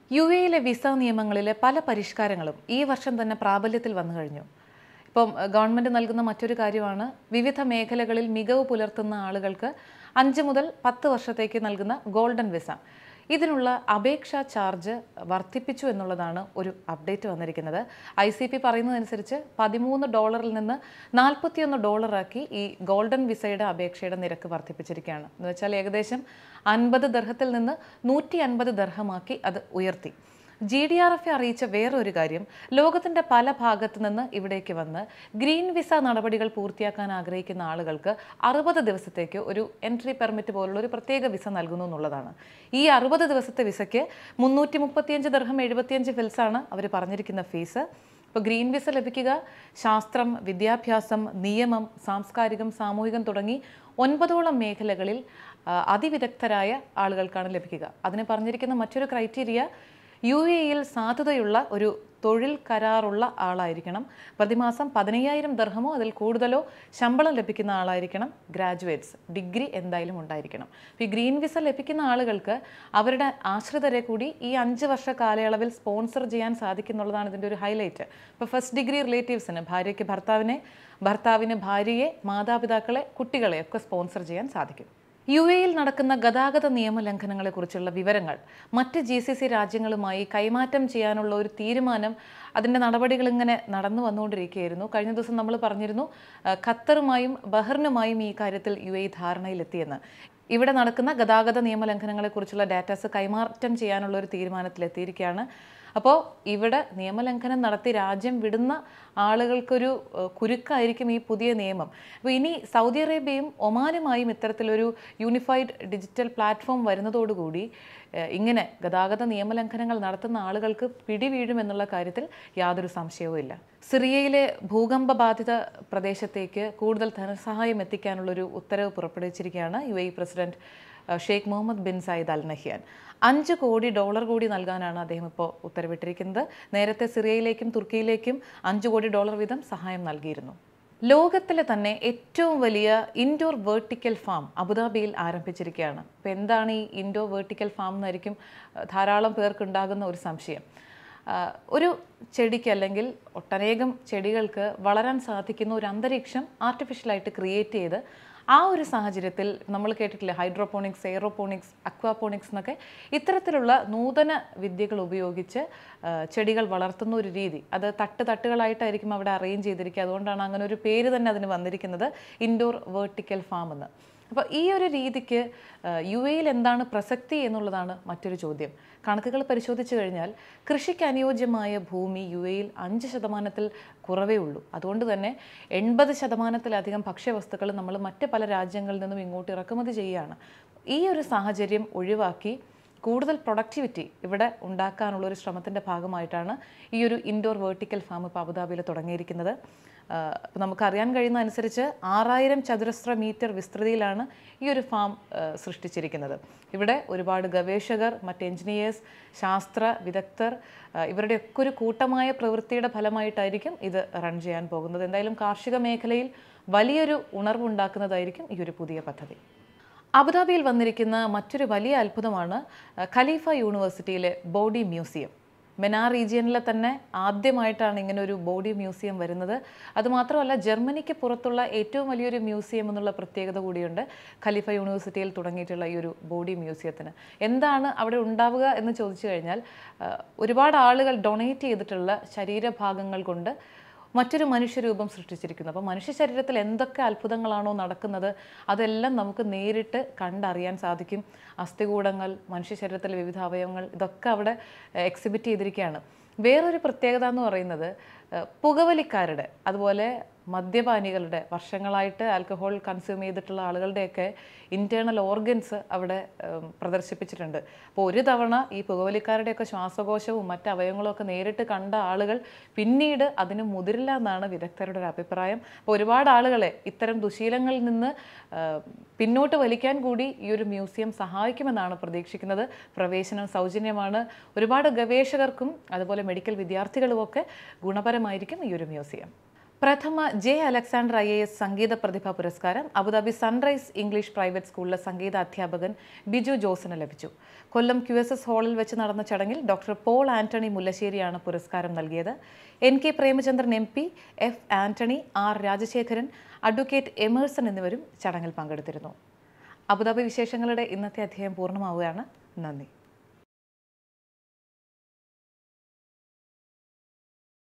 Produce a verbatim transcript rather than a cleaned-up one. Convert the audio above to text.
U എയിലെ visa നിയമങ്ങളിലെ പല പരിഷ്കാരങ്ങളും ഈ വർഷം തന്നെ പ്രാബല്യത്തിൽ വന്നു കഴിഞ്ഞു. ഇപ്പം ഗവൺമെൻറ് നൽകുന്ന മറ്റൊരു കാര്യമാണ് വിവിധ മേഖലകളിൽ മികവ് പുലർത്തുന്ന ആളുകൾക്ക് അഞ്ച് മുതൽ പത്ത് വർഷത്തേക്ക് നൽകുന്ന ഗോൾഡൻ വിസ. ഇതിനുള്ള അപേക്ഷാ ചാർജ് വർദ്ധിപ്പിച്ചു എന്നുള്ളതാണ് ഒരു അപ്ഡേറ്റ് വന്നിരിക്കുന്നത്. ഐ സി പി പറയുന്നതനുസരിച്ച് പതിമൂന്ന് ഡോളറിൽ നിന്ന് നാൽപ്പത്തിയൊന്ന് ഡോളറാക്കി ഈ ഗോൾഡൻ വിസയുടെ അപേക്ഷയുടെ നിരക്ക് വർദ്ധിപ്പിച്ചിരിക്കുകയാണ്. എന്ന് വെച്ചാൽ ഏകദേശം അൻപത് ദർഹത്തിൽ നിന്ന് നൂറ്റി അൻപത് ദർഹമാക്കി അത് ഉയർത്തി. ജി ഡി ആർ എഫ് അറിയിച്ച വേറൊരു കാര്യം, ലോകത്തിൻ്റെ പല ഭാഗത്തു നിന്ന് ഇവിടേക്ക് വന്ന് ഗ്രീൻ വിസ നടപടികൾ പൂർത്തിയാക്കാൻ ആഗ്രഹിക്കുന്ന ആളുകൾക്ക് അറുപത് ദിവസത്തേക്ക് ഒരു എൻട്രി പെർമിറ്റ് പോലുള്ള ഒരു പ്രത്യേക വിസ നൽകുന്നു എന്നുള്ളതാണ്. ഈ അറുപത് ദിവസത്തെ വിസയ്ക്ക് മുന്നൂറ്റി മുപ്പത്തിയഞ്ച് ദർഹം എഴുപത്തിയഞ്ച് ഫിൽസാണ് അവർ പറഞ്ഞിരിക്കുന്ന ഫീസ്. ഇപ്പോൾ ഗ്രീൻ വിസ ലഭിക്കുക ശാസ്ത്രം, വിദ്യാഭ്യാസം, നിയമം, സാംസ്കാരികം, സാമൂഹികം തുടങ്ങി ഒൻപതോളം മേഖലകളിൽ അതിവിദഗ്ധരായ ആളുകൾക്കാണ് ലഭിക്കുക. അതിന് പറഞ്ഞിരിക്കുന്ന മറ്റൊരു ക്രൈറ്റീരിയ യു എയിൽ സാധുതയുള്ള ഒരു തൊഴിൽ കരാറുള്ള ആളായിരിക്കണം. പ്രതിമാസം പതിനയ്യായിരം ദർഹമോ അതിൽ കൂടുതലോ ശമ്പളം ലഭിക്കുന്ന ആളായിരിക്കണം. ഗ്രാജുവേറ്റ്സ്, ഡിഗ്രി എന്തായാലും ഉണ്ടായിരിക്കണം. ഈ ഗ്രീൻ വിസ ലഭിക്കുന്ന ആളുകൾക്ക് അവരുടെ ആശ്രിതരെ കൂടി ഈ അഞ്ച് വർഷ കാലയളവിൽ സ്പോൺസർ ചെയ്യാൻ സാധിക്കുന്നുള്ളതാണ് ഇതിൻ്റെ ഒരു ഹൈലൈറ്റ്. ഇപ്പോൾ ഫസ്റ്റ് ഡിഗ്രി റിലേറ്റീവ്സിന്, ഭാര്യയ്ക്ക് ഭർത്താവിനെ, ഭർത്താവിന് ഭാര്യയെ, മാതാപിതാക്കളെ, കുട്ടികളെ ഒക്കെ സ്പോൺസർ ചെയ്യാൻ സാധിക്കും. യു എയിൽ നടക്കുന്ന ഗതാഗത നിയമലംഘനങ്ങളെക്കുറിച്ചുള്ള വിവരങ്ങൾ മറ്റ് ജി സി സി രാജ്യങ്ങളുമായി കൈമാറ്റം ചെയ്യാനുള്ള ഒരു തീരുമാനം, അതിൻ്റെ നടപടികൾ ഇങ്ങനെ നടന്നു വന്നുകൊണ്ടിരിക്കുകയായിരുന്നു. കഴിഞ്ഞ ദിവസം നമ്മൾ പറഞ്ഞിരുന്നു ഖത്തറുമായും ബഹ്റിനുമായും ഈ കാര്യത്തിൽ യു എ ധാരണയിലെത്തിയെന്ന്. ഇവിടെ നടക്കുന്ന ഗതാഗത നിയമലംഘനങ്ങളെക്കുറിച്ചുള്ള ഡാറ്റാസ് കൈമാറ്റം ചെയ്യാനുള്ള ഒരു തീരുമാനത്തിലെത്തിയിരിക്കുകയാണ്. അപ്പോൾ ഇവിടെ നിയമലംഘനം നടത്തി രാജ്യം വിടുന്ന ആളുകൾക്കൊരു കുരുക്കായിരിക്കും ഈ പുതിയ നിയമം. അപ്പോൾ ഇനി സൗദി അറേബ്യയും ഒമാനുമായും ഇത്തരത്തിലൊരു യൂണിഫൈഡ് ഡിജിറ്റൽ പ്ലാറ്റ്ഫോം വരുന്നതോടുകൂടി ഇങ്ങനെ ഗതാഗത നിയമലംഘനങ്ങൾ നടത്തുന്ന ആളുകൾക്ക് പിടിവീഴുമെന്നുള്ള കാര്യത്തിൽ യാതൊരു സംശയവുമില്ല. സിറിയയിലെ ഭൂകമ്പ ബാധിത പ്രദേശത്തേക്ക് കൂടുതൽ ധനസഹായം എത്തിക്കാനുള്ളൊരു ഉത്തരവ് പുറപ്പെടുവിച്ചിരിക്കുകയാണ് U A president Sheikh Mohammed bin Zayed Al Nahyan. അഞ്ച് കോടി ഡോളർ കൂടി നൽകാനാണ് അദ്ദേഹം ഇപ്പോൾ ഉത്തരവിട്ടിരിക്കുന്നത്. നേരത്തെ സിറിയയിലേക്കും തുർക്കിയിലേക്കും അഞ്ച് കോടി ഡോളർ വീതം സഹായം നൽകിയിരുന്നു. ലോകത്തിലെ തന്നെ ഏറ്റവും വലിയ ഇൻഡോർ വെർട്ടിക്കൽ ഫാം അബുദാബിയിൽ ആരംഭിച്ചിരിക്കുകയാണ്. അപ്പോൾ എന്താണ് ഈ ഇൻഡോർ വെർട്ടിക്കൽ ഫാം എന്നായിരിക്കും ധാരാളം പേർക്കുണ്ടാകുന്ന ഒരു സംശയം. ഒരു ചെടിക്ക് അല്ലെങ്കിൽ ഒട്ടനേകം ചെടികൾക്ക് വളരാൻ സാധിക്കുന്ന ഒരു അന്തരീക്ഷം ആർട്ടിഫിഷ്യലായിട്ട് ക്രിയേറ്റ് ചെയ്ത് ആ ഒരു സാഹചര്യത്തിൽ നമ്മൾ കേട്ടിട്ടില്ലേ ഹൈഡ്രോപോണിക്സ്, എയറോപോണിക്സ്, അക്വാപോണിക്സ് എന്നൊക്കെ, ഇത്തരത്തിലുള്ള നൂതന വിദ്യകൾ ഉപയോഗിച്ച് ചെടികൾ വളർത്തുന്ന ഒരു രീതി, അത് തട്ട് തട്ടുകളായിട്ടായിരിക്കും അവിടെ അറേഞ്ച് ചെയ്തിരിക്കുക. അതുകൊണ്ടാണ് അങ്ങനെ ഒരു പേര് തന്നെ അതിന് വന്നിരിക്കുന്നത്, ഇൻഡോർ വെർട്ടിക്കൽ ഫാം എന്ന്. അപ്പോൾ ഈ ഒരു രീതിക്ക് യു എയിൽ എന്താണ് പ്രസക്തി എന്നുള്ളതാണ് മറ്റൊരു ചോദ്യം. കണക്കുകൾ പരിശോധിച്ചു കഴിഞ്ഞാൽ കൃഷിക്ക് അനുയോജ്യമായ ഭൂമി യു എയിൽ അഞ്ച് ശതമാനത്തിൽ കുറവേ ഉള്ളൂ. അതുകൊണ്ട് തന്നെ എൺപത് ശതമാനത്തിലധികം ഭക്ഷ്യവസ്തുക്കൾ നമ്മൾ മറ്റ് പല രാജ്യങ്ങളിൽ നിന്നും ഇങ്ങോട്ട് ഇറക്കുമതി ചെയ്യുകയാണ്. ഈ ഒരു സാഹചര്യം ഒഴിവാക്കി കൂടുതൽ പ്രൊഡക്ടിവിറ്റി ഇവിടെ ഉണ്ടാക്കാനുള്ള ഒരു ശ്രമത്തിൻ്റെ ഭാഗമായിട്ടാണ് ഈ ഒരു ഇൻഡോർ വെർട്ടിക്കൽ ഫാം ഇപ്പോൾ അബുദാബിയിൽ തുടങ്ങിയിരിക്കുന്നത്. അപ്പോൾ നമുക്കറിയാൻ കഴിയുന്ന അനുസരിച്ച് ആറായിരം ചതുരശ്ര മീറ്റർ വിസ്തൃതിയിലാണ് ഈ ഒരു ഫാം സൃഷ്ടിച്ചിരിക്കുന്നത്. ഇവിടെ ഒരുപാട് ഗവേഷകർ, മറ്റ് എൻജിനീയേഴ്സ്, ശാസ്ത്ര വിദഗ്ധർ, ഇവരുടെയൊക്കെ ഒരു കൂട്ടമായ പ്രവൃത്തിയുടെ ഫലമായിട്ടായിരിക്കും ഇത് റൺ ചെയ്യാൻ പോകുന്നത്. എന്തായാലും കാർഷിക മേഖലയിൽ വലിയൊരു ഉണർവുണ്ടാക്കുന്നതായിരിക്കും ഈ ഒരു പുതിയ പദ്ധതി. അബുദാബിയിൽ വന്നിരിക്കുന്ന മറ്റൊരു വലിയ അത്ഭുതമാണ് ഖലീഫ യൂണിവേഴ്സിറ്റിയിലെ ബോഡി മ്യൂസിയം. മെനാർ റീജിയനിലെ തന്നെ ആദ്യമായിട്ടാണ് ഇങ്ങനെ ഒരു ബോഡി മ്യൂസിയം വരുന്നത്. അതുമാത്രമല്ല, ജർമ്മനിക്ക് പുറത്തുള്ള ഏറ്റവും വലിയൊരു മ്യൂസിയം എന്നുള്ള പ്രത്യേകത കൂടിയുണ്ട് ഖലീഫ യൂണിവേഴ്സിറ്റിയിൽ തുടങ്ങിയിട്ടുള്ള ഈ ഒരു ബോഡി മ്യൂസിയത്തിന്. എന്താണ് അവിടെ ഉണ്ടാവുക എന്ന് ചോദിച്ചു കഴിഞ്ഞാൽ, ഒരുപാട് ആളുകൾ ഡൊണേറ്റ് ചെയ്തിട്ടുള്ള ശരീരഭാഗങ്ങൾ കൊണ്ട് മറ്റൊരു മനുഷ്യരൂപം സൃഷ്ടിച്ചിരിക്കുന്നു. അപ്പോൾ മനുഷ്യ ശരീരത്തിൽ എന്തൊക്കെ അത്ഭുതങ്ങളാണോ നടക്കുന്നത് അതെല്ലാം നമുക്ക് നേരിട്ട് കണ്ടറിയാൻ സാധിക്കും. അസ്ഥികൂടങ്ങൾ, മനുഷ്യ ശരീരത്തിലെ വിവിധ അവയവങ്ങൾ, ഇതൊക്കെ അവിടെ എക്സിബിറ്റ് ചെയ്തിരിക്കുകയാണ്. വേറൊരു പ്രത്യേകത എന്ന് പറയുന്നത് പുകവലിക്കാരുടെ, അതുപോലെ മദ്യപാനികളുടെ, വർഷങ്ങളായിട്ട് ആൽക്കഹോൾ കൺസ്യൂം ചെയ്തിട്ടുള്ള ആളുകളുടെയൊക്കെ ഇൻറ്റേർണൽ ഓർഗൻസ് അവിടെ പ്രദർശിപ്പിച്ചിട്ടുണ്ട്. അപ്പോൾ ഒരു തവണ ഈ പുകവലിക്കാരുടെയൊക്കെ ശ്വാസകോശവും മറ്റ് അവയവങ്ങളും ഒക്കെ നേരിട്ട് കണ്ട ആളുകൾ പിന്നീട് അതിന് മുതിരില്ല എന്നാണ് വിദഗ്ധരുടെ ഒരു അഭിപ്രായം. അപ്പോൾ ഒരുപാട് ആളുകളെ ഇത്തരം ദുശീലങ്ങളിൽ നിന്ന് പിന്നോട്ട് വലിക്കാൻ കൂടി ഈ ഒരു മ്യൂസിയം സഹായിക്കുമെന്നാണ് പ്രതീക്ഷിക്കുന്നത്. പ്രവേശനം സൗജന്യമാണ്. ഒരുപാട് ഗവേഷകർക്കും അതുപോലെ മെഡിക്കൽ വിദ്യാർത്ഥികളുമൊക്കെ ഗുണപരമായിരിക്കും ഈ ഒരു മ്യൂസിയം. പ്രഥമ J Alexander I A S സംഗീത പ്രതിഭാ പുരസ്കാരം അബുദാബി സൺറൈസ് ഇംഗ്ലീഷ് പ്രൈവറ്റ് സ്കൂളിലെ സംഗീത അധ്യാപകൻ ബിജു ജോസിന് ലഭിച്ചു. കൊല്ലം ക്യു എസ് എസ് ഹാളിൽ വെച്ച് നടന്ന ചടങ്ങിൽ ഡോക്ടർ പോൾ ആന്റണി മുല്ലശ്ശേരിയാണ് പുരസ്കാരം നൽകിയത്. N K Premachandran M P, F Antony, R Rajasekharan, advocate Emerson എന്നിവരും ചടങ്ങിൽ പങ്കെടുത്തിരുന്നു. അബുദാബി വിശേഷങ്ങളുടെ ഇന്നത്തെ അധ്യായം പൂർണ്ണമാവുകയാണ്. നന്ദി.